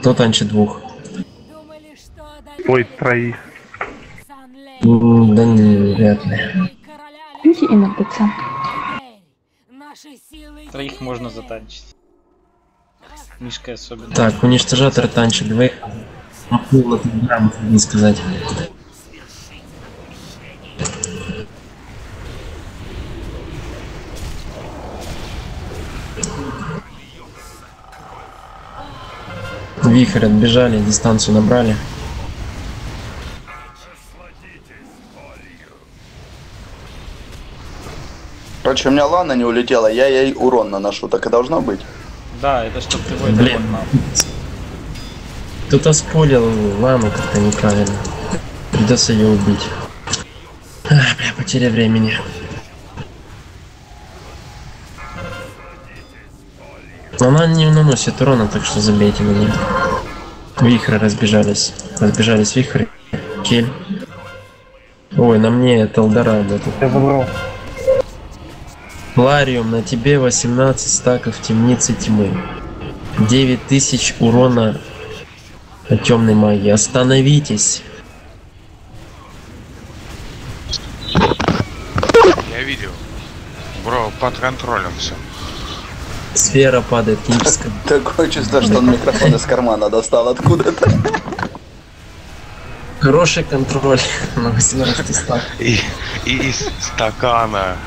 Кто танчит двух? Ой, троих. Да не, вряд ли. Иди иногда сам. Троих можно затанчить. Мишка особенно. Так, уничтожатор танчит двоих. Махнуло тут граммов, не сказать. Вихрь отбежали, дистанцию набрали. Короче, у меня Лана не улетела, я ей урон наношу, так и должно быть. Да, это чтоб ты войдал. Блин. Кто-то спулил Лану как-то неправильно. Придется ее убить. Ах, бля, потеря времени. Она не наносит урона, так что забейте меня. Вихры разбежались. Разбежались вихры. Кель. Ой, на мне это Элдорадо. Я забрал. Лариум, на тебе 18 стаков темницы тьмы. 9000 урона от темной магии. Остановитесь. Я видел. Бро, под контролем все. Сфера падает книжская. Такое чувство, что он микрофон из кармана достал откуда-то. Хороший контроль на 18 стак. И из стакана.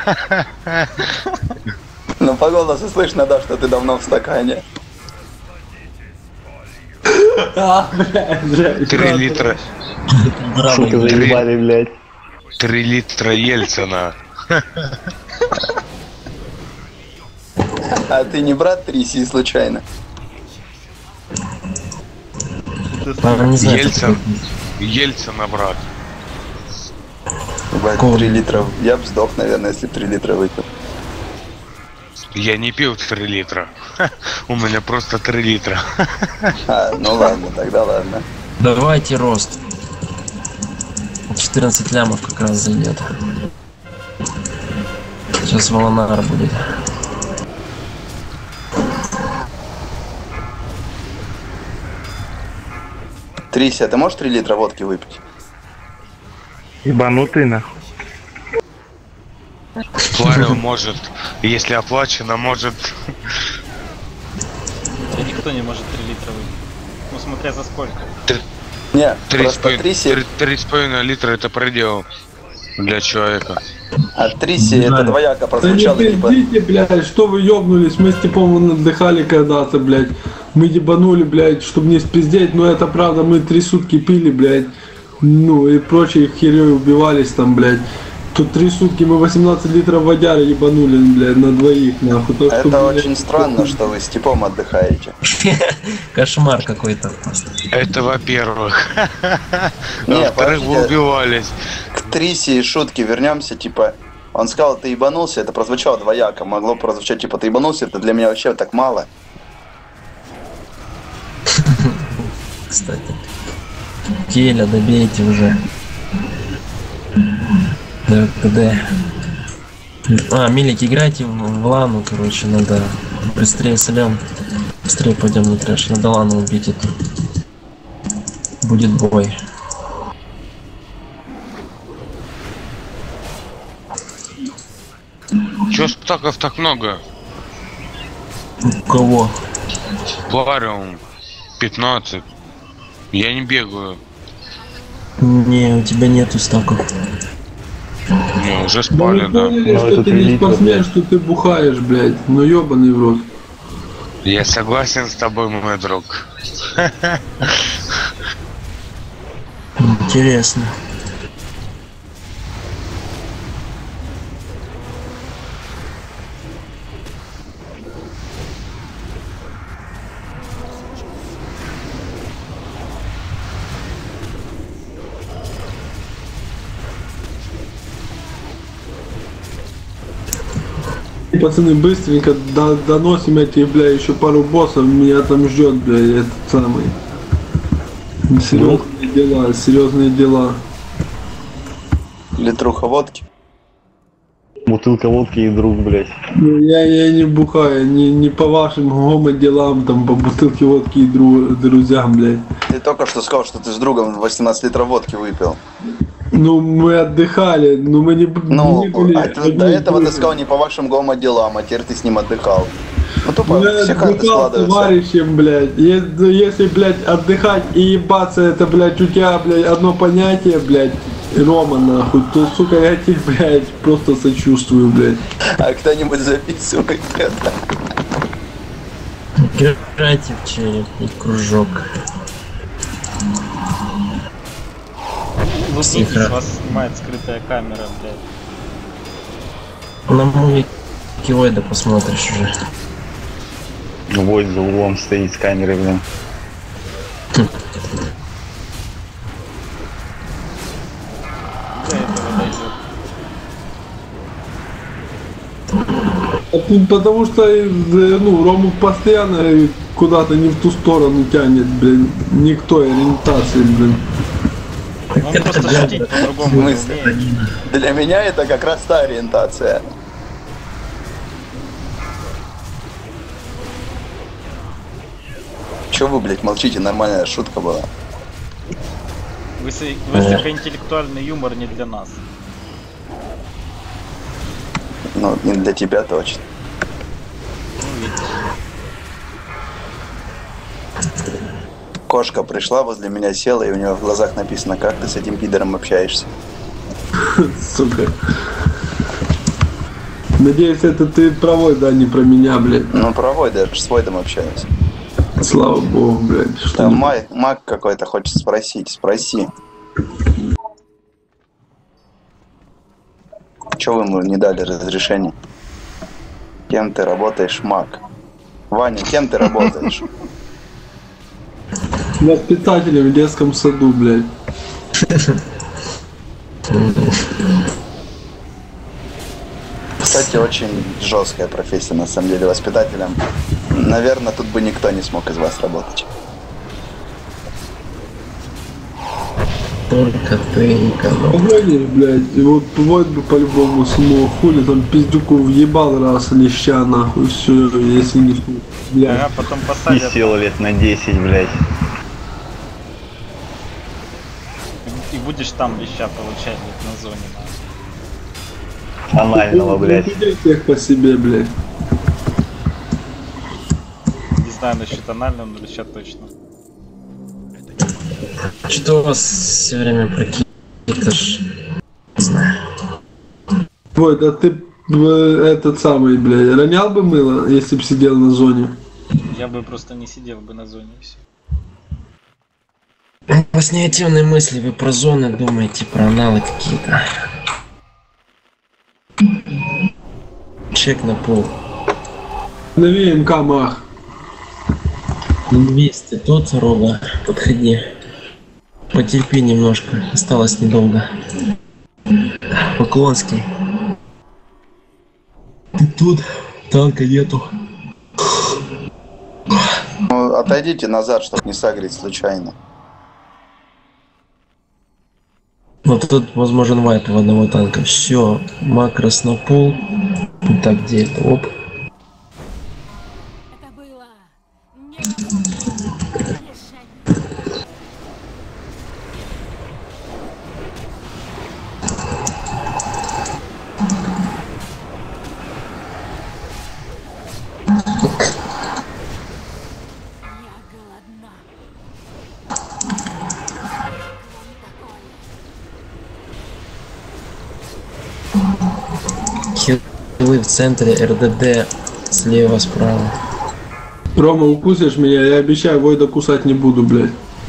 Ну по голосу слышно, да, что ты давно в стакане. 3 литра. Сука, заебали, блядь. 3 литра Ельцина. А ты не брат Триси случайно? Ладно, не знаю, Ельцин. кто Ельцина, брат. Ебать, Какого? 3 литра. Я б сдох, наверное, если б 3 литра выпил. Я не пил 3 литра. У меня просто 3 литра. А, ну ладно, тогда ладно. Давайте рост. 14 лямов как раз зайдет. Сейчас Волонар будет. Трися, ты можешь 3 литра водки выпить? Ебанутый нахуй. Фларио может, если оплачено, может. Да никто не может 3 литра выпить. Ну смотря за сколько. Не, просто Триси... 3,5 литра это предел для человека. А Триси это двояко Да прозвучало, не типа... пиздите, блядь, что вы ёбнулись, мы с типом отдыхали когда-то, блядь. Мы ебанули, блядь, чтобы не спиздеть, но это правда, мы 3 сутки пили, блядь. Ну и прочие херёй убивались там, блядь. Тут 3 сутки мы 18 литров водяры ебанули, блядь, на двоих, нахуй. То, Это что, блядь, очень странно, что вы с типом отдыхаете. Кошмар какой-то. Это во-первых. Не, Во-вторых, вы подождите. убивались. К Триси и шутке вернемся, типа... Он сказал, ты ебанулся, это прозвучало двояко. Могло прозвучать, типа, ты ебанулся, это для меня вообще так мало. Кстати. Келя, добейте уже. КД. А, Милик, играйте в Лану, короче, надо быстрее солем. Быстрее пойдем на трэш. Надо Лану убить эту. Будет бой. Чё стаков так много? У кого? Флариум 15. Я не бегаю. Не, у тебя нету стаков. Мы уже Да спали, мы да. поняли, Ну, что это ты 3 не литра, спортсмен, блядь. что ты бухаешь, блядь. Ну ёбаный в рот. Я согласен с тобой, мой друг. Интересно. Пацаны, быстренько доносим этих, бля, еще пару боссов, меня там ждет, бля, этот самый. Серьезные дела, серьезные дела. Литруха водки. Бутылка водки и друг, блядь. Ну, я не бухаю, не по вашим гомо-делам, там, по бутылке водки и друзьям, блядь. Ты только что сказал, что ты с другом 18 литров водки выпил. Ну, мы отдыхали, но мы не Ну, были а ты до этого ты сказал не по вашим гомо-делам, а теперь ты с ним отдыхал. Ну тупо Я все карты отдыхал с складываются. товарищем, блядь. Если, блядь, отдыхать и ебаться, это, блядь, у тебя, блядь, одно понятие, блядь, Рома, нахуй, то, сука, я тебе, блядь, просто сочувствую, блядь. А кто-нибудь записывает это? Играйте в череп и кружок. Лупитесь, Тихо. вас снимает скрытая камера, блядь. На муве Кивойда посмотришь уже. Войд за углом стоит с камерой, блин. До этого дойдет. Потому что, ну, Рому постоянно куда-то не в ту сторону тянет, блин. Никто ориентации, блин. Он просто шутить по-другому не умеет. Для меня это как раз та ориентация. Чё вы, блядь, молчите? Нормальная шутка была. Высокоинтеллектуальный юмор не для нас. Ну, не для тебя точно. Кошка пришла возле меня, села, и у нее в глазах написано: как ты с этим пидором общаешься? Сука. Надеюсь, это ты про Войда, да, не про меня, блядь. Ну, провой, даже с Войдом общаюсь. Слава богу, блядь. Что Там маг какой-то хочет спросить, спроси. Чё вы ему не дали разрешения? Кем ты работаешь, маг? Ваня, кем ты работаешь? Воспитателем в детском саду, блядь. Кстати, очень жесткая профессия, на самом деле, воспитателем. Наверное, тут бы никто не смог из вас работать. Только ты никого. Погоди, блядь, и вот Войд бы по-любому смог, хули там пиздюку въебал раз леща, нахуй, все, если не смог, блядь. Ага, потом И посадят. сел лет на 10, блядь. И будешь там леща получать, блядь, на зоне. нахуй. Анального, блядь. Сидеть всех по себе, блядь. Не знаю насчет анального, но леща точно. Что у вас все время про какие-то ж... Не знаю. Войд, а ты этот самый, блядь, ронял бы мыло, если бы сидел на зоне? Я бы просто не сидел бы на зоне и все. У вас негативные мысли, вы про зоны думаете, про аналы какие-то. Чек на пол. Новее МК мах. 200 тут, Рога, подходи. Потерпи немножко, осталось недолго. Поклонский. Ты тут, танка нету. Ну, отойдите назад, чтобы не сагрить случайно. Вот тут возможен вайп в одного танка. Все, макрос на пол. Так, где это? Оп. Это было не решение. Я голодна. Хилы в центре, РДД слева, справа. Рома, укусишь меня, я обещаю, Войда кусать не буду, блядь.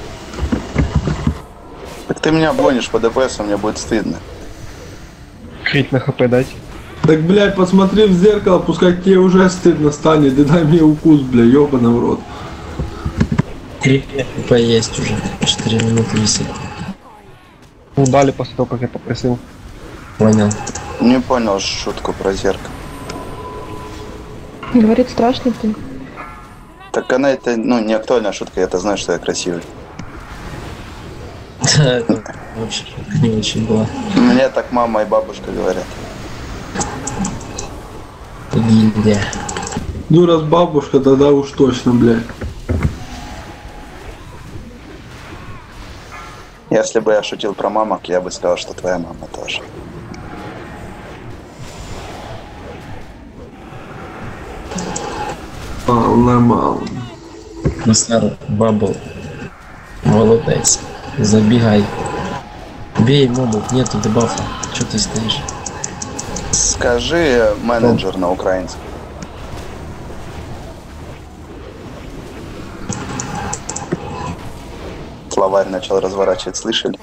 Так ты меня обгонишь по ДПС, мне будет стыдно. Крит на хп дать. Так, блядь, посмотри в зеркало, пускай тебе уже стыдно станет, и дай мне укус, бля, ёбаный в рот. 3 поесть уже. 4 минуты висит. Ну, дали после того, как я попросил. Понял. Не понял шутку про зеркало. Говорит, страшный ты. Так она это, ну, не актуальная шутка, я-то знаю, что я красивый. Это вообще не очень было. Мне так мама и бабушка говорят. Гильдия. Ну раз бабушка, тогда уж точно, блядь. Если бы я шутил про мамок, я бы сказал, что твоя мама тоже. Нормально. Насар, бабл. Молодец. Забегай. Бей мобов, нету дебафа. Чё ты стоишь? Скажи менеджер на украинском. Словарь начал разворачивать, слышали?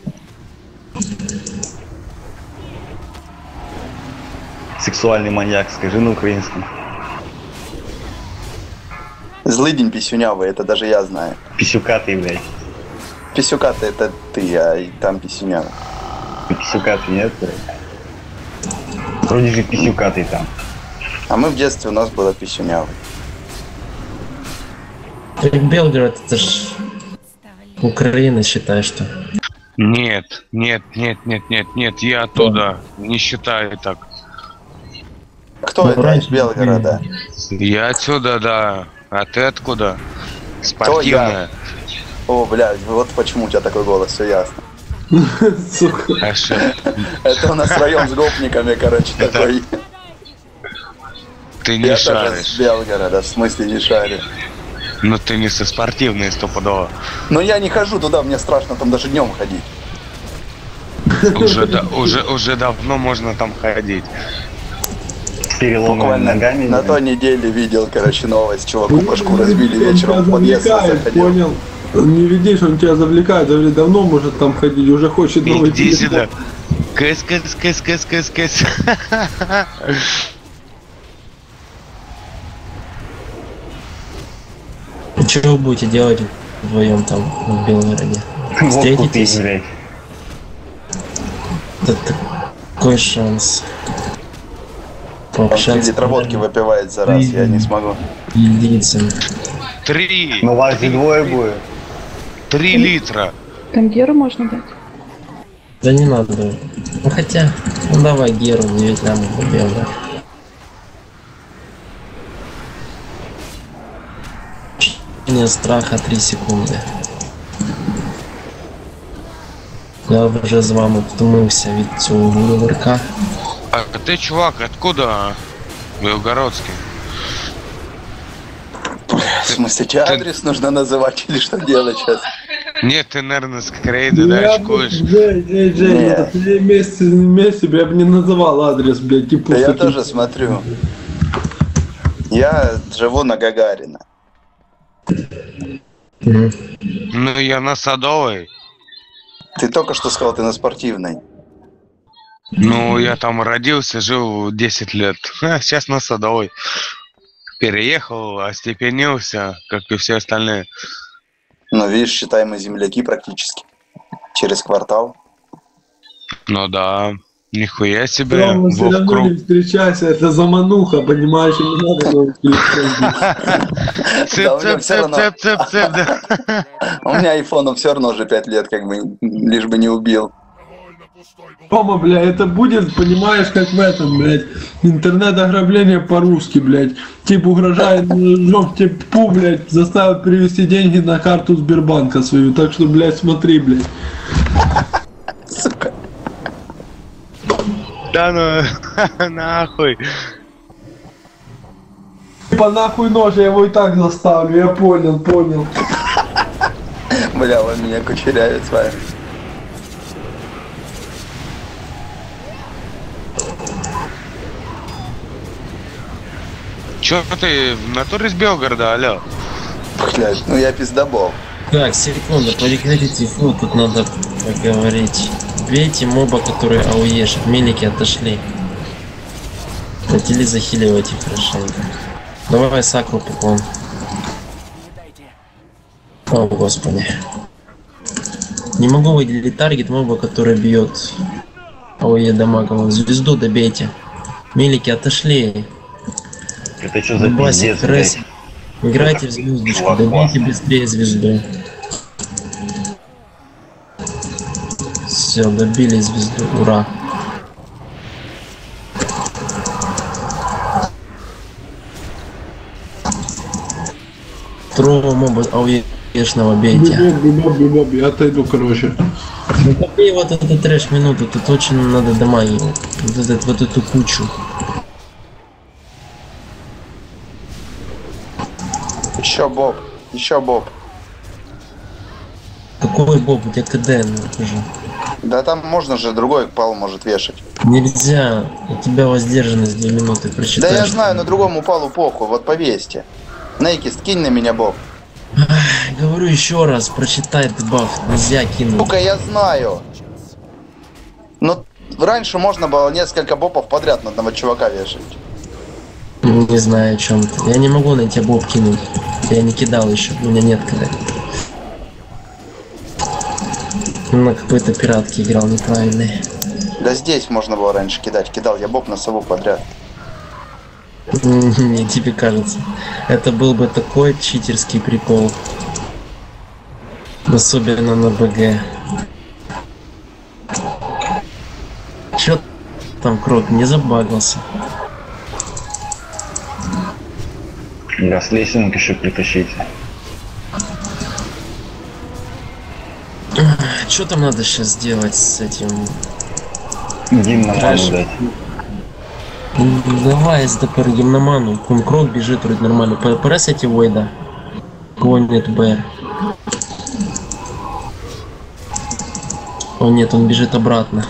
Сексуальный маньяк, скажи на украинском. Злый день писюнявый, это даже я знаю. Писюкатый, блядь. Писюка-то это ты, а и там писюнявый. Писюкатый, нет, блядь? Вроде же писюкатый там. А мы в детстве, у нас было писюнявый. Белгород, это ж Украина, считай, что. Нет, нет, нет, нет, нет, нет, я оттуда. Не считаю так. Кто Ну, это раньше из Белгорода? Я отсюда, да. А ты откуда? Спортивная. О, блядь, вот почему у тебя такой голос, все ясно. Сука. А шо? Это у нас район с гопниками, короче, такой. Ты не Я тоже шаришь. с Белгорода, в смысле не шарю. Ну ты не со спортивной стопудово. Но я не хожу туда, мне страшно там даже днем ходить. Уже давно можно там ходить. С переломанными Буквально ногами. на той неделе видел, короче, новость. Чуваку башку разбили Он вечером в тебя подъезд завлекает, заходил. понял? Не видишь, он тебя завлекает, говорит, давно может там ходить, уже хочет новый Иди телефон. сюда. Кэс. Что вы будете делать вдвоем там в Белгороде? Водку Встретитесь? пить, блядь. Это такой шанс. Он Пообщаться. литроводки выпивает за раз, я не смогу. Лицам. 3 Ну вас же двое будет. 3 литра. Там Геру можно дать? Да не надо. Ну хотя, ну давай Геру, 9 лямов убьем, да. Нет страха 3 секунди. Я вже з вами втомився від цього гурверка. А ты, чувак, откуда? Белгородский. В смысле, тебе адрес нужно называть или что делать сейчас? Нет, ты, наверное, с Крейда, да, Я бы, очкуешь. Жень, Не. это 3 месяца я бы не называл адрес, блядь, типа. Да я тоже смотрю. Я живу на Гагарина. Ну, я на Садовой. Ты только что сказал, ты на спортивной. Ну, я там родился, жил 10 лет. А сейчас на Садовой. Переехал, остепенился, как и все остальные. Ну, видишь, считай, мы земляки практически. Через квартал. Ну да, нихуя себе. Рома, все равно Вовкруг. не встречайся, это замануха, понимаешь, и не надо новый телефон. Да, блин, всё равно. Цеп, да. У меня айфону все равно уже 5 лет, как бы, лишь бы не убил. Рома, бля, это будет, понимаешь, как в этом, блядь, интернет-ограбление по-русски, блядь. Тип угрожает ножом, типу, блядь, заставит перевести деньги на карту Сбербанка свою. Так что, блядь, смотри, блядь. Сука. Да ну, нахуй. Типа нахуй нож, я его и так заставлю, я понял. Бля, он меня кучеряет с вами. Чё ты в натуре с Белгорода, алло? Блядь, ну я пиздобол. Так, секунду, прекратите фу, тут надо поговорить. Бейте моба, который ауеш, мелики отошли. Хотели захиливать их хорошенько. Давай сакру поклон. О, господи. Не могу выделить таргет моба, который бьет АОЕ дамаговую. Звезду добейте. Мелики отошли. Это что за Басик, пиздец, Кресс. блядь? Играйте в звездочку, Класс, добейте быстрее звезду. Все, добили звезду, ура. Второго моба ауешного бейте. Бибоп, я отойду, короче. Ну побей вот этот трэш минуту, тут очень надо дамагить. Вот эту кучу. Еще Боб, еще Боб. Какой боб, у тебя КД, ну, уже. Да там можно же другой пал может вешать. Нельзя, у тебя воздержанность 2 минуты, Да прочитай. я знаю, но другому палу похуй, вот повесьте. Нейки, скинь на меня Боб. Говорю еще раз, прочитай ты баф, нельзя кинуть. Сука, я знаю. Но раньше можно было несколько бопов подряд на одного чувака вешать. Не знаю о чем ты. Я не могу на тебя боб кинуть. Я не кидал еще, у меня нет КД. На какой-то пиратке играл неправильный. Да здесь можно было раньше кидать. Кидал я боб на сову подряд. Не, тебе кажется. Это был бы такой читерский прикол. Особенно на БГ. Чё там, Крот, не забагался? Да, с лесенок еще притащите. Что там надо сейчас сделать с этим? Гимн на ману Трэш. дать. Давай СДПР гимноману. Крот бежит вроде нормально. ПРС эти Войда. Гонит БР. О нет, он бежит обратно.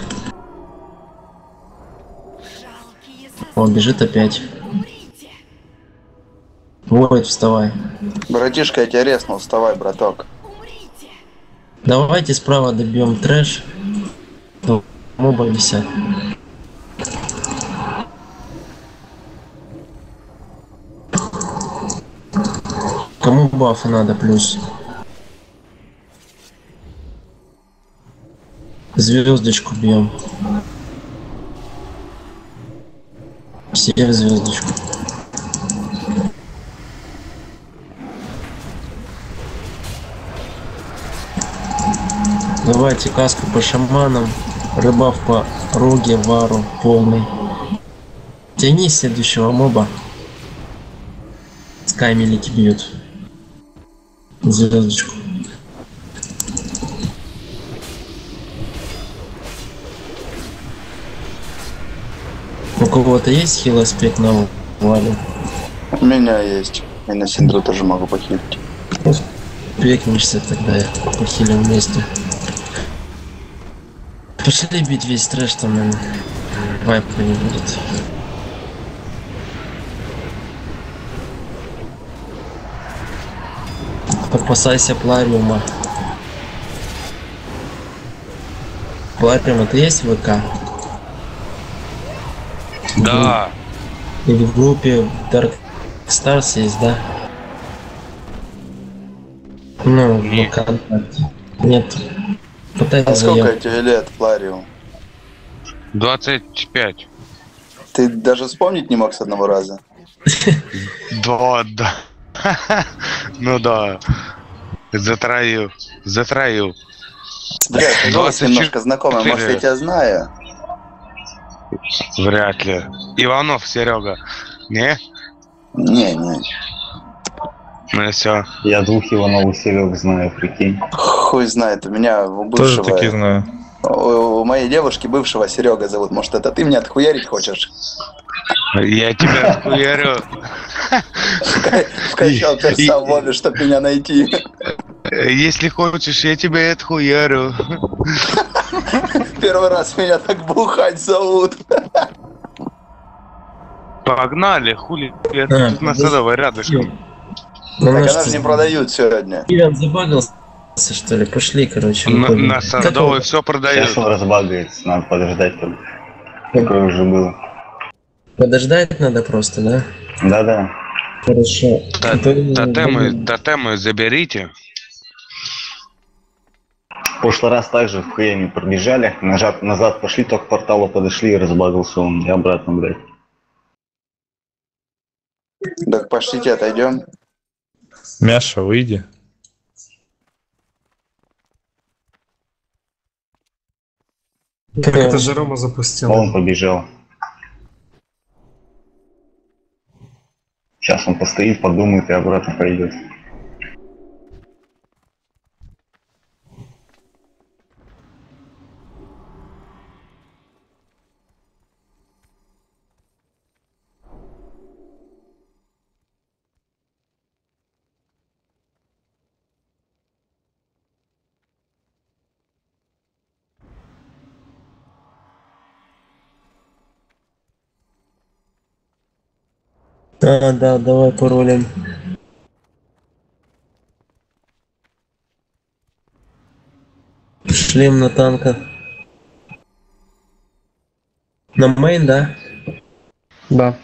Он бежит опять. Войд, вставай. Братишка, я тебя резнул, вставай, браток. Давайте справа добьем трэш. Ну, моба висят. Кому бафы надо плюс? Звездочку бьем. Все в звездочку. Давайте каску по шаманам, рыбав по роге, вару полный. Тяни следующего моба. Скаймелики бьют. Звездочку. У кого-то есть хил аспект на вале? У меня есть. И на Синдру тоже могу похилить. Пекнешься тогда, похилим вместе. Пошли бить весь трэш, там, наверное, вайпа не будет. Опасайся Плариума. Плариум, это есть в ВК? Да. Или в группе Dark Stars есть, да? Ну, Нет. ВКонтакте. Нет. Пытайся А сколько заявку. тебе лет, Плариум? 25. Ты даже вспомнить не мог с одного раза? Да. Ну да. Затроил. Блядь, ты голос 24. немножко знакомый, может я тебя знаю? Вряд ли. Иванов Серега. Не? Не. Ну и все. Я двух Ивановых Серег знаю, прикинь. Хуй знает, у меня у Тоже бывшего... такие знаю. У моей девушки бывшего Серега зовут. Может, это ты меня отхуярить хочешь? Я тебя отхуярю. Вкачал перса в лобби, чтоб меня найти. Если хочешь, я тебя отхуярю. Первый раз меня так бухать зовут. Погнали, хули. Я А, тут на Садовой рядышком. Ну, Так наш она же не продают сегодня. Кирилл забагался, что ли? Пошли, короче. На Садовой все продают. Сейчас он разбагается, надо подождать только. Такое уже было. Подождать надо просто, да? Да-да. Хорошо. Тотемы заберите. В прошлый раз также в ХМе пробежали, назад пошли, только к порталу подошли и разбагался он. И обратно, блядь. Так пошлите, отойдем. Мяша, выйди. Как это же Рома запустил? Он побежал. Сейчас он постоит, подумает и обратно пойдет. А, да, давай паролем. Шлем на танка. На мейн, да? Да.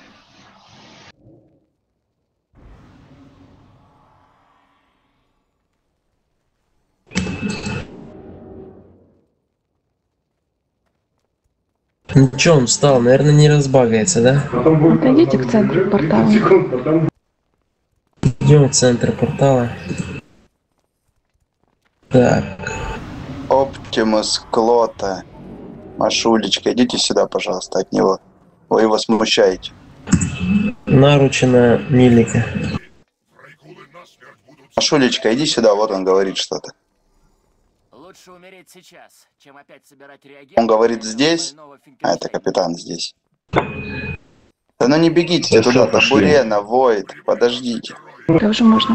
Ну чё, он встал? Наверное, не разбагается, да? Отойдите к центру портала. Идем в центр портала. Так. Оптимус Клота. Машулечка, идите сюда, пожалуйста, от него. Вы его смущаете. Наручи на Милика. Машулечка, иди сюда, вот он говорит что-то. Лучше умереть сейчас, чем опять собирать реагенты. Он говорит здесь, а это капитан здесь. Да ну не бегите туда, Табурена, Войд, подождите. Тоже можно.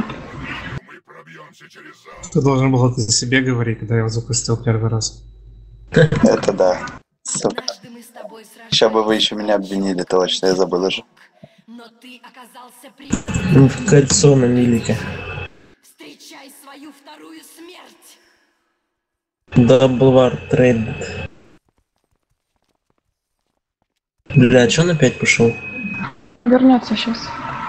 Ты должен был это себе говорить, когда я его запустил первый раз. Это да. Сука. Сейчас бы вы еще меня обвинили, точно, я забыл уже. В кольцо на Милика. Встречай свою вторую смерть. Даблвар трейд. Бля, чё он опять пошел? Вернется сейчас.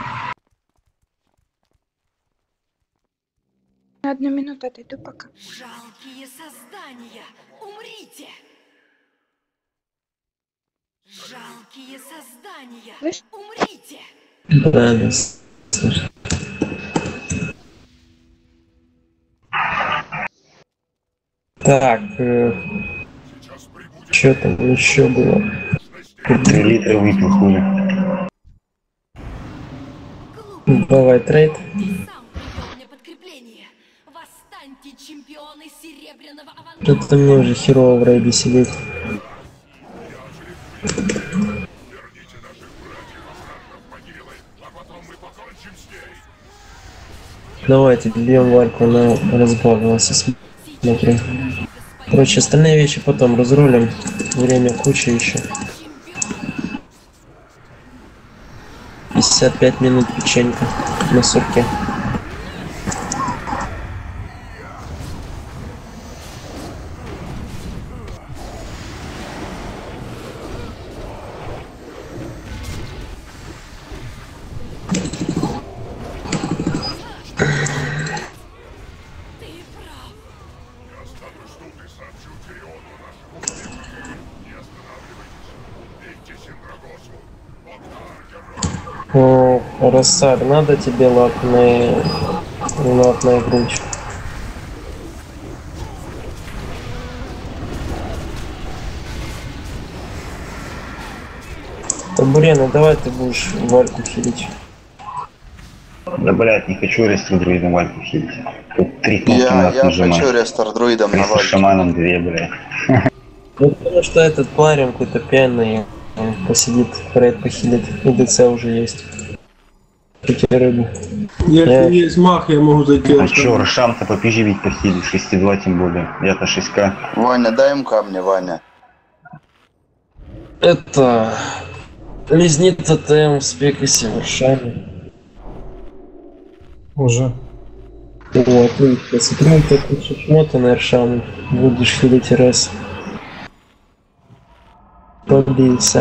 На 1 минуту отойду пока. Жалкие создания, умрите! Жалкие создания, Слышь? умрите! Да, да. Слышно. Так, что там еще было? 3 литра выпил, хули. Давай трейд. Ты сам привел мне подкрепление. Восстаньте, чемпионы серебряного авангарда. Что-то мне уже херово в рейде сидеть. Давайте бьем Вальку, она разбавилась, смотрю. Короче, остальные вещи потом разрулим. Время куча еще. 55 минут печенька на сутки. О, Рассар, надо тебе латная грудь. Табурена, давай ты будешь Вальку хилить. Да, блядь, не хочу рестор друидом Вальку хилить. Тут 3 кнопки Я надо нажимать. хочу рестор друидом на С Вальке. шаманом 2, блядь. Ну, потому что этот парень какой-то пьяный посидит, рейд похилит, и ДЦ уже есть. Рыбу. Если есть мах, я могу зайти. А чё, Рошам-то попизже ведь похилит, 6,2 тем более. Я-то 6к. Ваня, дай им камни, Ваня. Это... Лизни тотем в спекосе в Рошаме. Уже. О, отлично. Смотрю, ты шмота на Рошаме. Будешь хилить РС. Пробился.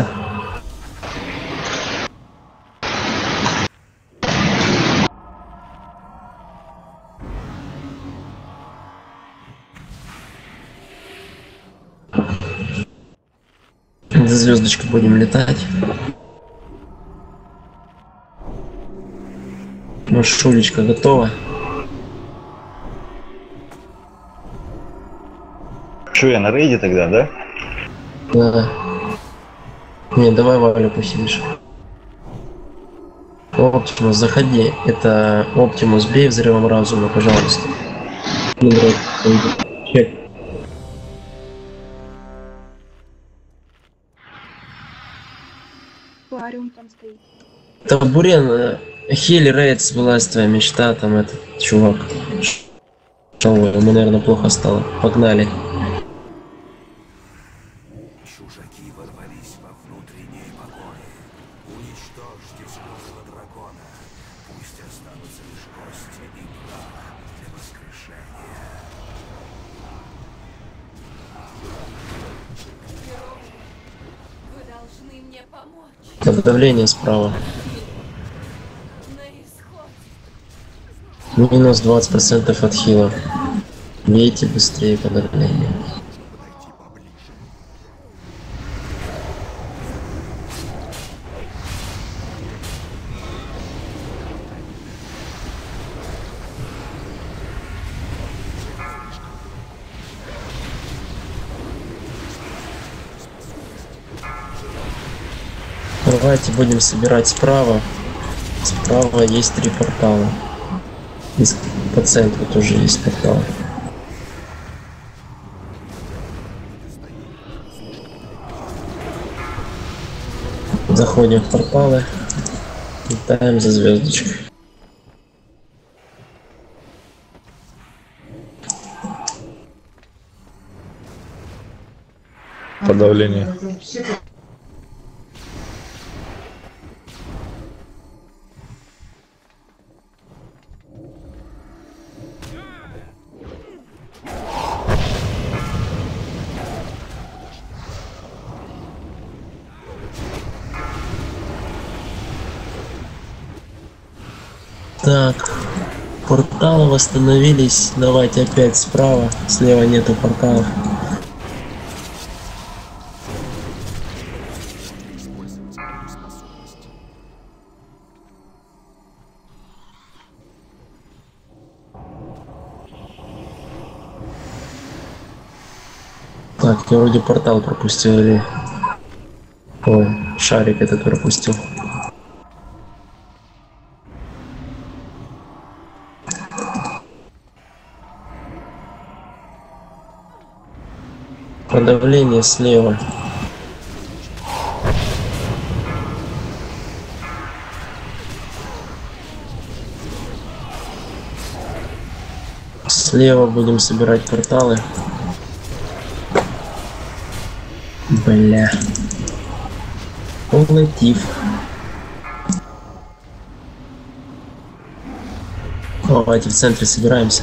За звездочкой будем летать. Машулечка готова. Что, я на рейде тогда, да? Да. Не, давай Валю похилишь. Оптимус, заходи. Это Оптимус, бей взрывом разума, пожалуйста. Чек. Аквариум там стоит. Табурен, Хели Рейдс была твоя мечта, там этот чувак. Ой, ему, наверное, плохо стало. Погнали. Чужаки ворвались во внутренние покои. Уничтожьте злого дракона. Подавление справа. На исход. Минус 20% от хила. Бейте быстрее подавление. Давайте будем собирать справа. Справа есть 3 портала. И по центру тоже есть портал. Заходим в порталы. Летаем за звездочкой. Подавление. Так, порталы восстановились. Давайте опять справа. Слева нету порталов. Так, я вроде портал пропустил или... Ой, шарик этот пропустил. Подавление слева. Слева будем собирать порталы. Бля. Полный тиф. Давайте в центре собираемся.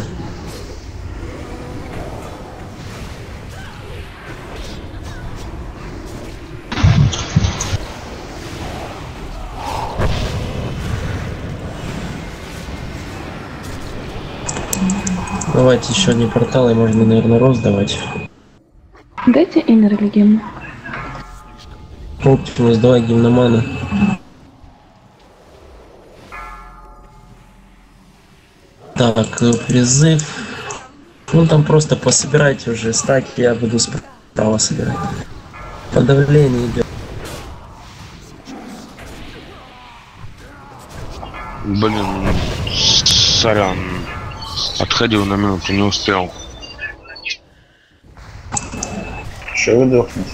Давайте еще одни порталы, можно, наверное, роздавать. Дайте Иннер Легему. Оптимус, давай гимномана. Так, призыв. Ну там просто пособирайте уже стаки, я буду справа собирать. Подавление идет. Блин, сорян. Отходил на минуту, не успел. Що ви дохнете?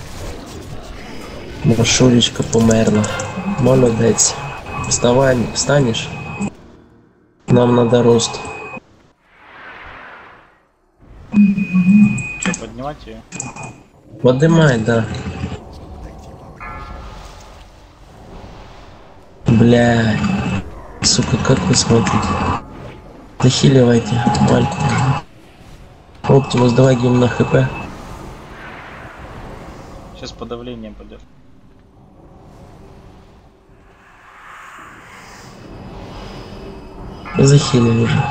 Машулечка померла. Молодець. Вставай, встанешь? Нам надо рост. Что, поднимать ее? Поднимай, да. Бля. Сука, как вы смотрите? Захиливайте, мальчик. Оптимус, давай гимн на хп. Сейчас подавление пойдет. Захилим уже.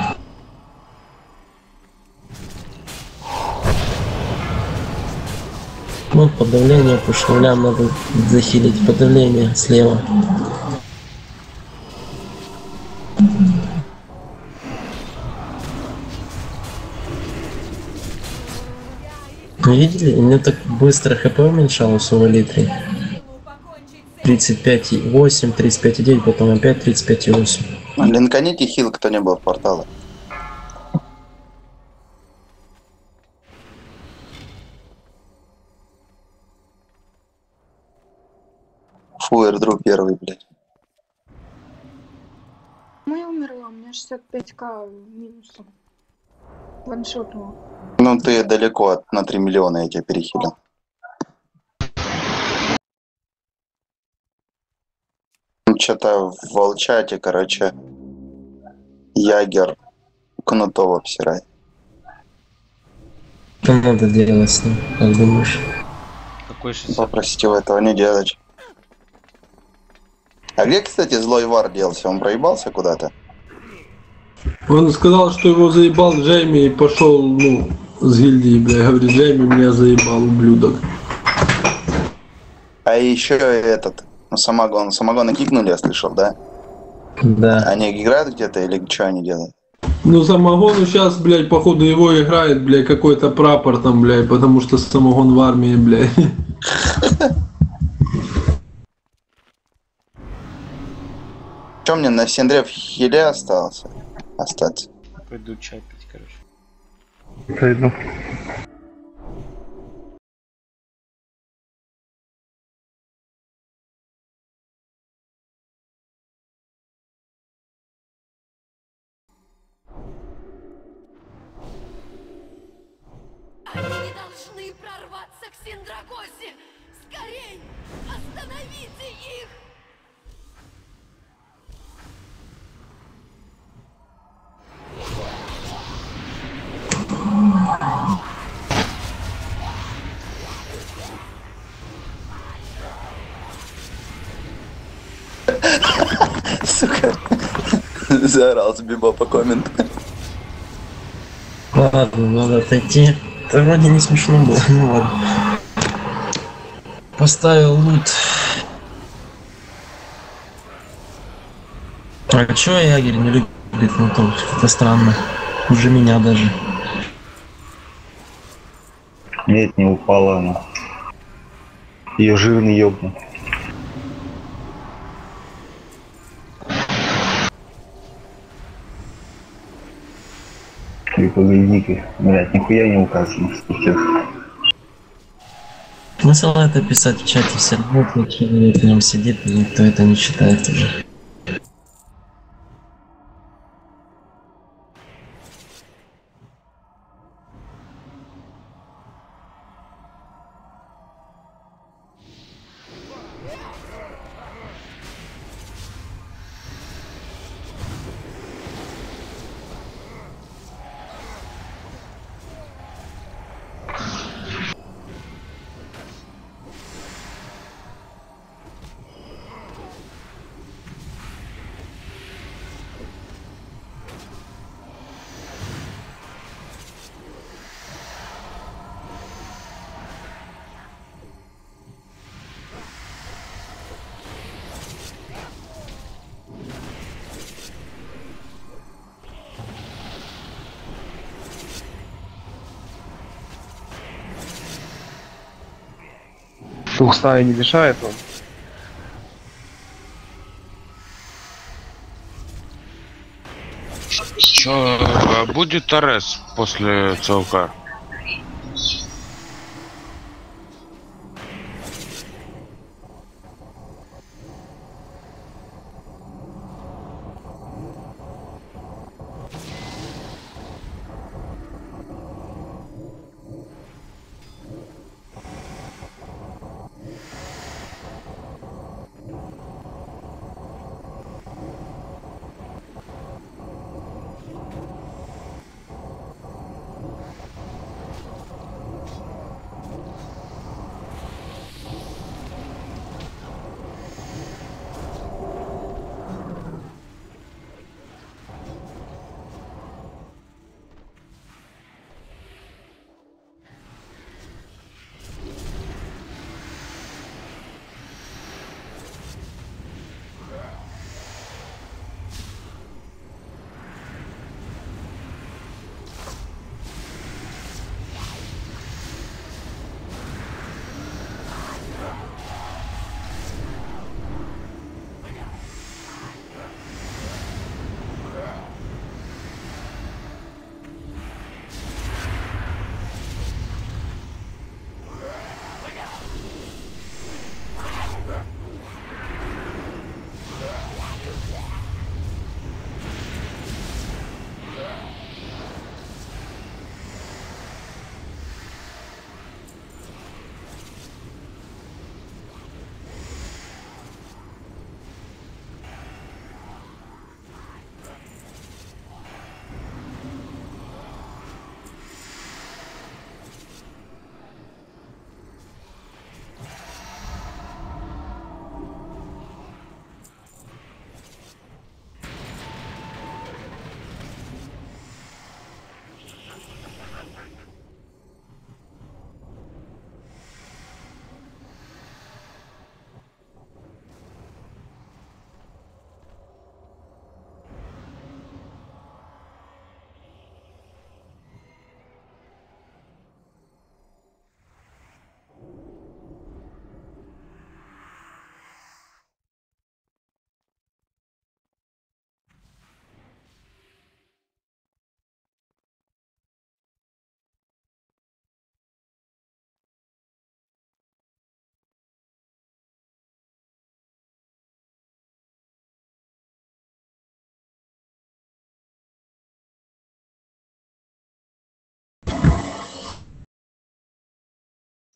Вот подавление по шевлям надо захилить. Подавление слева. Вы видели? У меня так быстро хп уменьшалось у Элитри. 35,8, 35,9, потом опять 35,8. Линканите хил, кто не был в портале. Фу, эрдруп первый, блядь. Я умерла, у меня 65к минусом. Ваншотнула. Ну ты далеко от на 3 миллиона, я тебя перехилил. Что-то в волчате, короче, Ягер Кнутова обсирает. Что надо делать с ним, как думаешь? Какой 60? Попросите его этого не делать. А где, кстати, злой Вар делся? Он проебался куда-то? Он сказал, что его заебал Джейми и пошел, ну, с гильдии, бля. Говорит, Джейми меня заебал, ублюдок. А еще этот, ну, самогона кикнули, я слышал, да? Да. Они играют где-то или что они делают? Ну, самогону сейчас, блядь, походу его играет, блядь, какой-то прапор там, блядь, потому что самогон в армии, блядь. Че мне на Синдре в хиле остался? Остаться. Пойду чай пить, короче. Пойду. Они не должны прорваться к Синдрагосе! Скорей! Остановите их! Сука. Заорал с Биба по комменту. Ладно, надо отойти. Это вроде не смешно было. Ну ладно. Поставил лут. А чё ягерь не любит? Ну то это странно. Уже меня даже. Нет, не упала она. Ее жирный ёбнул. И погоди-ка, блядь, нихуя не указано сейчас. Смысл это писать в чате, все равно человек в нем сидит, и никто это не читает уже. Дух стаи не мешает вам? Чё, будет Торрес после ЦЛК?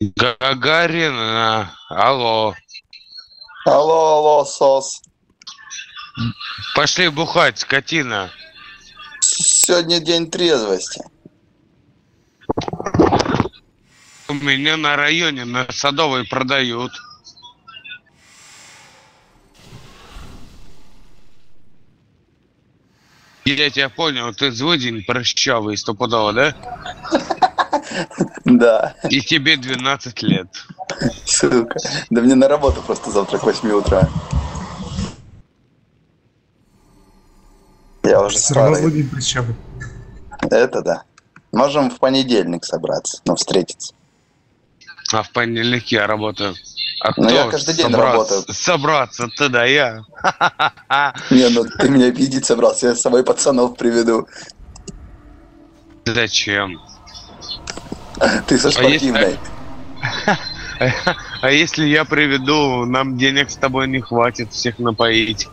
Гагарин, алло. Алло, сос. Пошли бухать, скотина. Сегодня день трезвости. У меня на районе на Садовой продают. Я тебя понял, ты злыдень прыщавый стопудово, да? Да. И тебе 12 лет. Сука. Да мне на работу просто завтра к 8 утра. Я уже старый. Это да. Можем в понедельник собраться, ну, встретиться. А в понедельник я работаю. А Ну, я каждый день работаю. Собраться, ты да я. Не, ну ты меня обидеть собрался, я с собой пацанов приведу. Зачем? Ты со спортивной. А если я приведу, нам денег с тобой не хватит всех напоить.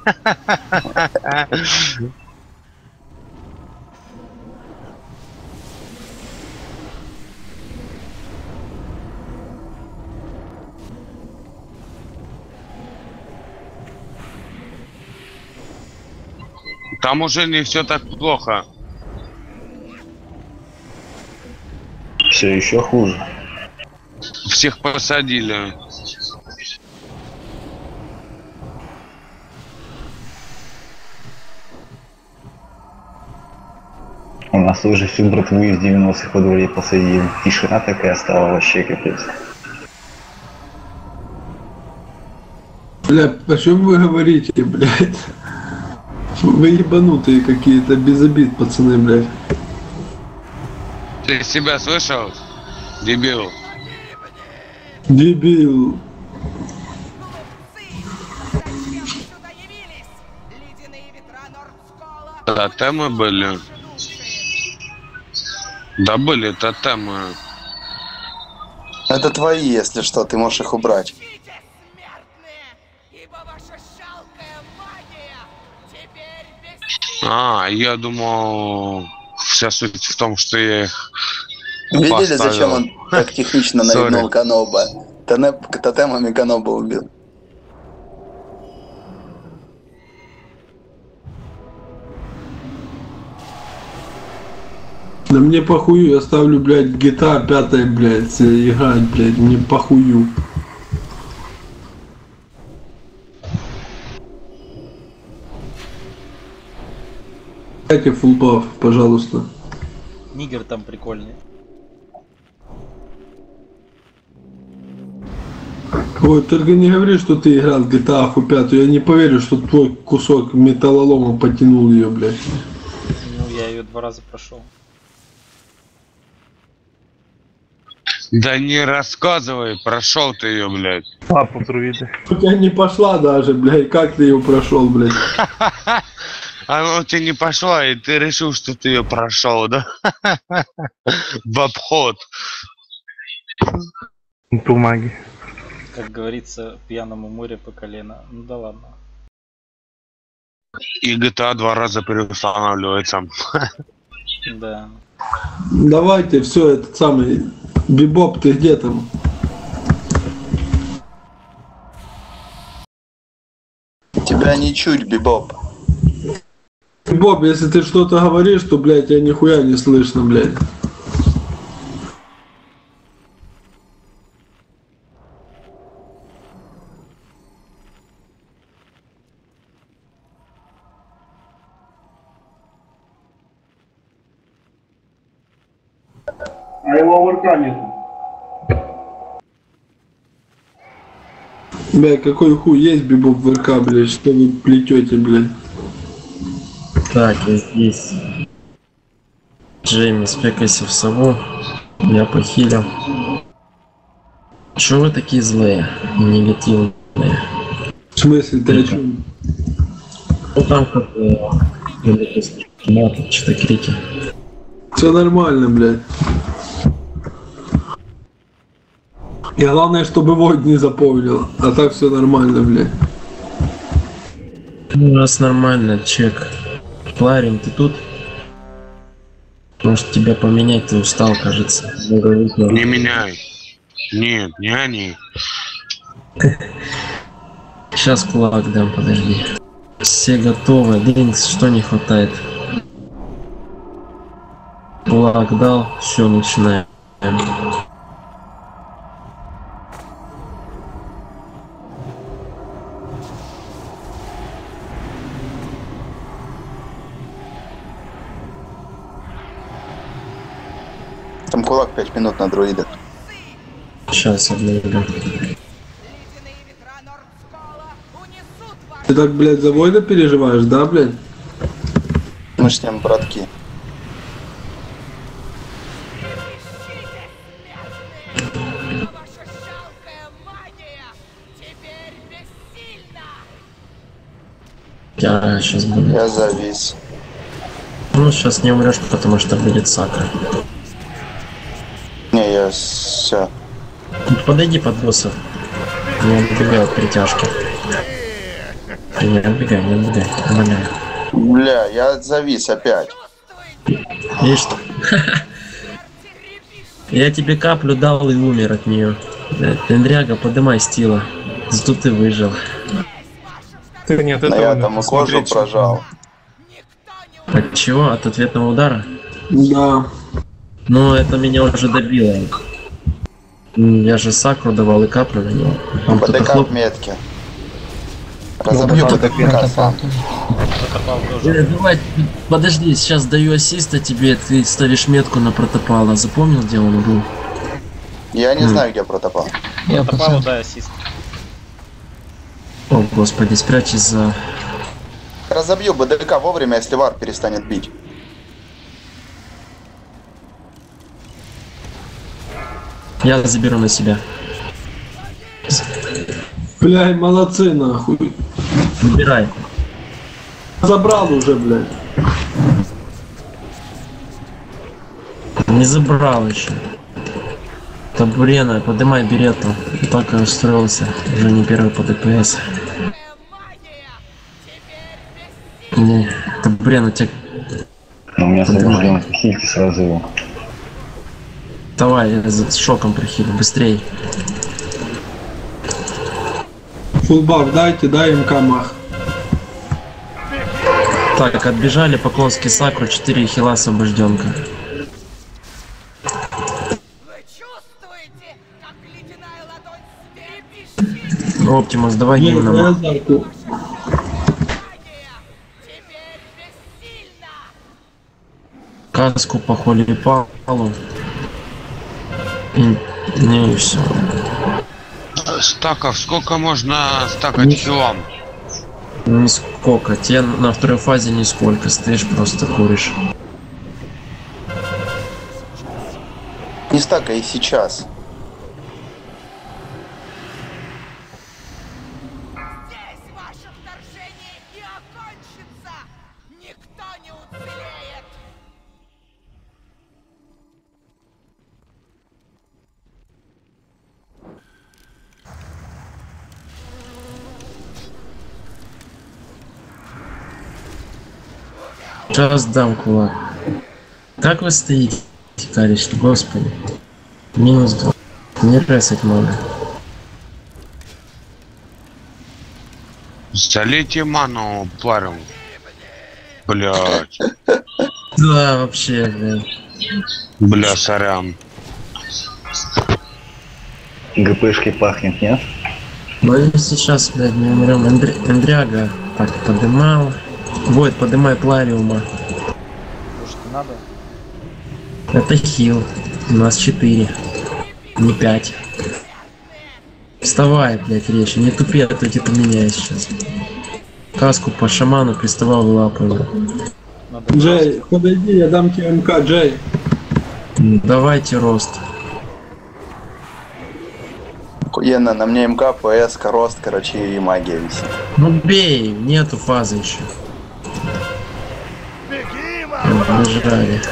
Там уже не все так плохо. Все еще хуже. Всех посадили. У нас уже всю братву из 90-х во дворе посадили. Тишина такая стала, вообще капец. Бля, о чем вы говорите, блядь? Вы ебанутые какие-то, без обид, пацаны, блядь. Ты себя слышал? Дебил. Дебил. Тотемы были. Да были тотемы. Это твои, если что, ты можешь их убрать. А, я думал, вся суть в том, что я их Видели, поставил. зачем он так технично наебнул Каноба? Тотемами Каноба убил. Да мне похую, я ставлю, блядь, GTA 5, блядь, играть, блядь, мне похую. Дайте фулбаф, пожалуйста. Нигер там прикольный. Ой, только не говори, что ты играл в GTA 5, я не поверю, что твой кусок металлолома потянул ее, блядь. Ну, я ее 2 раза прошел. Да не рассказывай, прошел ты ее, блядь. Папу друиды. У тебя не пошла даже, блядь, как ты ее прошел, блядь? Она у тебя не пошла, и ты решил, что ты ее прошел, да? В обход. Бумаги. Как говорится, пьяному море по колено. Ну да ладно. И GTA 2 раза переустанавливается. Да. Давайте, все, этот самый... Бибоп, ты где там? Тебя не чуть, Бибоп. Бибоп, если ты что-то говоришь, то, блядь, я нихуя не слышно, блядь. А его в РК нету. Бля, какой хуй есть Бибоп в РК, блядь, что вы плетете, блядь? Так, я здесь. Джейми, спекайся в сову. Я похилил. Чё вы такие злые и негативные? В смысле, ты о чем? Ну там как-то... что-то крики. Все нормально, блядь. И главное, чтобы Войд не запомнил. А так все нормально, блядь. Ну, раз нормально, чек. Кларин, ты тут? Может тебя поменять, ты устал, кажется. Не меняй. Нет, не они. Сейчас кулак дам, подожди. Все готовы. Динкс, что не хватает? Кулак дал, все, начинаем. Там кулак 5 минут на друидах. Сейчас обновлю. Ты так, блядь, за Войда переживаешь, да, блядь? Мы с ним братки. Я сейчас буду. Я завис. Ну, сейчас не умрешь, потому что будет сакра. Не, я все. Подойди под боссов. Не отбегай от притяжки. Не отбегай, не отбегай. Умоляю. Бля, я завис опять. Видишь? Я тебе каплю дал и умер от нее. Эндряга, подымай стила. Зато ты выжил. Ты нет, Но этого я надо там и кожу посмотреть, прожал. От чего? От ответного удара? Да. Ну, это меня уже добило. Я же сакру давал и каплю на него. Он кто-то БДК хлоп. в метке. Убью Разобрал БДК. Протопал тоже. Давай, подожди, сейчас даю ассиста тебе, ты ставишь метку на протопала. Запомнил, где он был? Я не знаю, где протопал. Протопалу дай ассист. О, господи, спрячься за... Разобью БДК вовремя, если вар перестанет бить. Я заберу на себя. Блядь, молодцы, нахуй. Выбирай. Забрал уже, блядь. Не забрал еще. Табурена, поднимай берету. Так и устроился. Уже не первый по ДПС. Не, Табурена, тебе... У меня Поднимай. сложилось, хильте сразу его. Давай, я за шоком прихилю, быстрей. Фулбаф дайте, дай МК мах. Так, отбежали, Поклонский сакру, 4 хила освобожденка. Оптимус, давай Нет, гимн я нам. зарку. Каску по холипалу. И... Не, и все. Стаков, сколько можно стакать хилам? Нисколько. Тебе на второй фазе нисколько. Стоишь, просто куришь. Не стака и сейчас. Сейчас дам кулак. Как вы стоите, кариш, господи. Минус 2. Не ресать надо. Залейте ману паром. Блять. Да, вообще, блядь. Бля, сорян. ГПшки пахнет, нет? Но и сейчас, блядь, не умрем. Эндряга так подымал. Войд, подымай Плариума. Может, не надо? Это хил. У нас 4. Не 5. Вставай, блядь, речь. Не тупи, а то тебе поменяй сейчас. Каску по шаману приставал в лапу. Надо Джей, подойди, я дам тебе МК, Джей. Давайте рост. Охуенно, на мне МК, ПС, рост, короче, и магия висит. Ну бей, нету фазы еще. Бежали.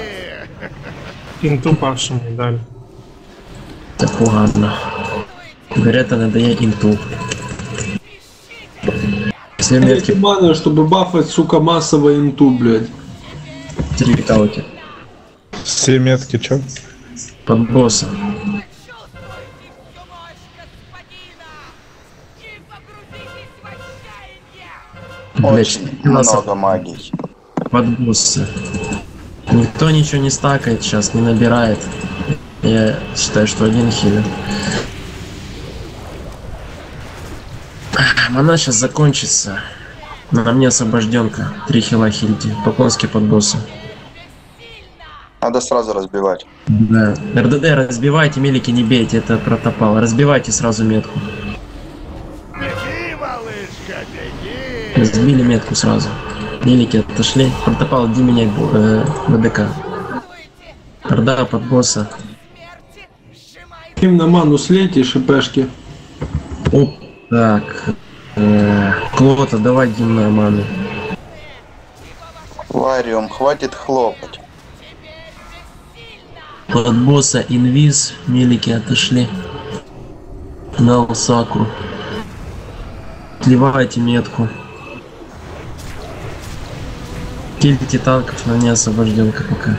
Инту павшим не дали. Так ладно. Говорят, надо я инту. Все метки Эти маны, чтобы бафать, сука, массово инту, блядь. 3 виталки. Все метки, чё? Под босса. Очень много магий. Подбоссы. Никто ничего не стакает сейчас, не набирает. Я считаю, что один хилер. Она сейчас закончится. На мне освобожденка. 3 хила хильди. Поклонский под босса. Надо сразу разбивать. Да. РДД разбивайте, мелики не бейте, это протопал. Разбивайте сразу метку. Сбили метку сразу. Мелики отошли. Протопал, иди менять ВДК. Орда под босса. Им на ману слейте шипешки. Оп. Так. Клота, давай гимн на ману. Вариум, хватит хлопать. Под босса инвиз, мелики отошли. На Осаку. Сливайте метку. Кильте танков, на не освобожденка пока.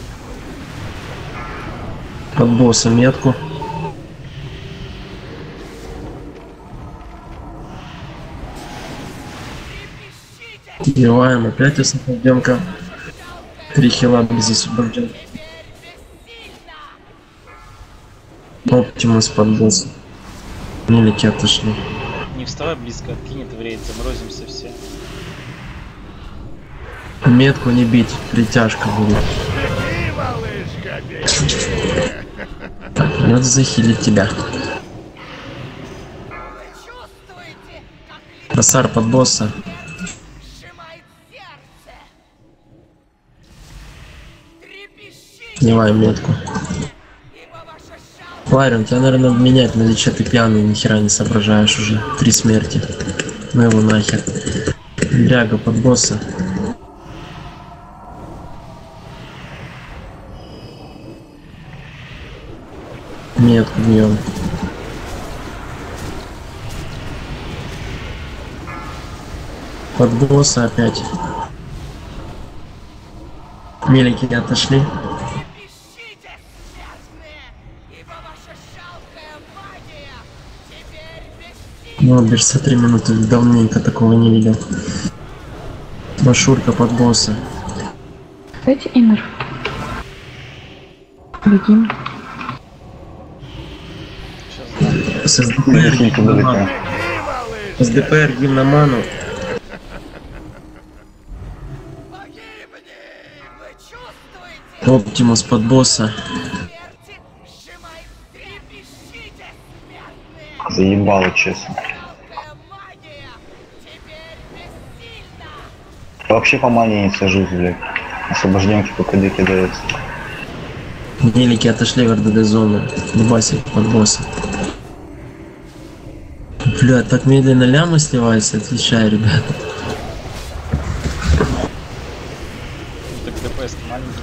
Под босса метку. Убиваем, опять освобожденка. 3 хила без освобожденки. Оптимус под босса. Мелики отошли. Не вставай близко, откинет в рейд, заморозимся все. Метку не бить, притяжка будет. Так, надо захилить тебя. Просар под босса. Снимаем метку. Ларин, тебя, наверное, надо менять, на лече ты пьяный, нихера не соображаешь уже. 3 смерти. Ну его нахер. Дряга под босса. Метку бьем. Под босса опять. Мелики отошли. Ну, берса 3 минуты, давненько такого не видел. Машурка под босса. Дайте иннер. Бегим. СДПР, гимн на ману. Оптимус под босса. Заебало, честно. Я вообще по мане не сажусь, блядь. Освобожденки по КД кидается. Мелики отошли в РДД зону. Дубасик под босса. Бля, так медленно лямы сливаются, отвечаю, ребята. Так ДПС маленький.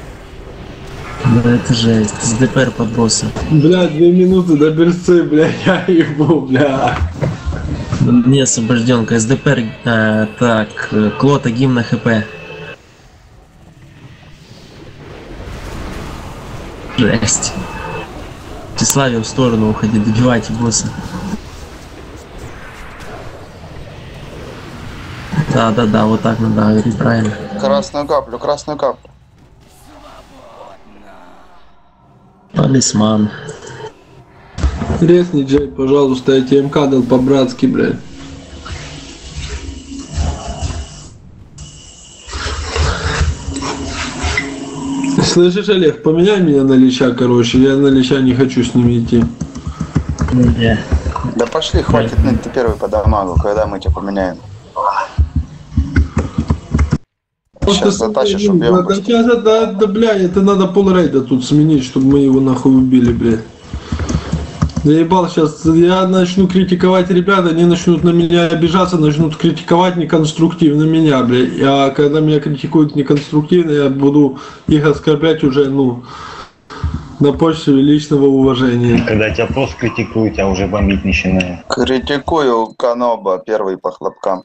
Да это жесть. СДПР под босса. Бля, 2 минуты до берцы, бля, я ебу, бля. Не освобожденка. СДПР. Так, Клота, гимн на ХП. Жесть. Тщеславие в сторону уходит, добивайте босса. Да, вот так надо говорить, правильно. Красную каплю, красную каплю. Талисман. Резни, Джей, пожалуйста, я тебе МК дал по-братски, блядь. Слышишь, Олег, поменяй меня на Лича, короче, я на Лича не хочу с ними идти. Да пошли, хватит ныть, ты первый по дамагу, когда мы тебя поменяем. Сейчас затащишь, убьем. Сейчас да, бля, это надо пол рейда тут сменить, чтобы мы его нахуй убили, блядь. Заебал сейчас, я начну критиковать ребят, они начнут на меня обижаться, начнут критиковать неконструктивно меня, блядь. А когда меня критикуют неконструктивно, я буду их оскорблять уже, ну, на почве личного уважения. Когда тебя просто критикуют, я уже бомбить начинаю. Критикую Каноба, первый по хлопкам.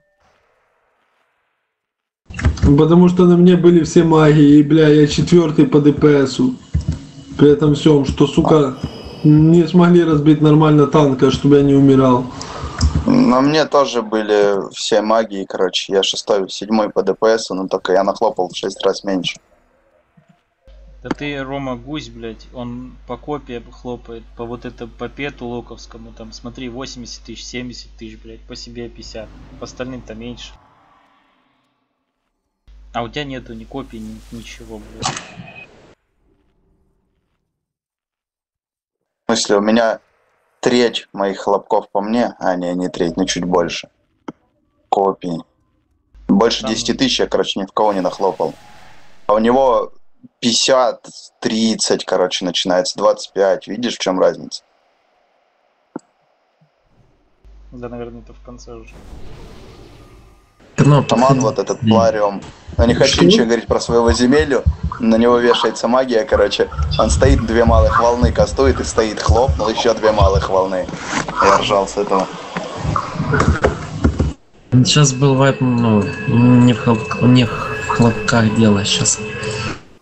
Потому что на мне были все маги, и, бля, я 4-й по ДПСу. При этом всем, что, сука, не смогли разбить нормально танка, чтобы я не умирал. На мне тоже были все магии, короче. Я 6-й, 7-й по ДПС, но только я нахлопал в 6 раз меньше. Да ты, Рома, гусь, блядь, он по копии хлопает, по вот это, по пету локовскому, там, смотри, 80 тысяч, 70 тысяч, блядь, по себе 50, по остальным-то меньше. А у тебя нету ни копий, ничего, блядь. В смысле, у меня треть моих хлопков по мне, а не треть, но чуть больше. Копий. Больше Там... 10 тысяч я, короче, ни в кого не нахлопал. А у него 50, 30, короче, начинается, 25. Видишь, в чем разница? Да, наверное, это в конце уже. Таман вот этот Плариум. Но не хочу ничего говорить про своего земелью. На него вешается магия, короче. Он стоит, 2 малых волны кастует и стоит, хлопнул, еще 2 малых волны. Я ржал с этого. Сейчас был вайп, ну, не в хлопках дело сейчас.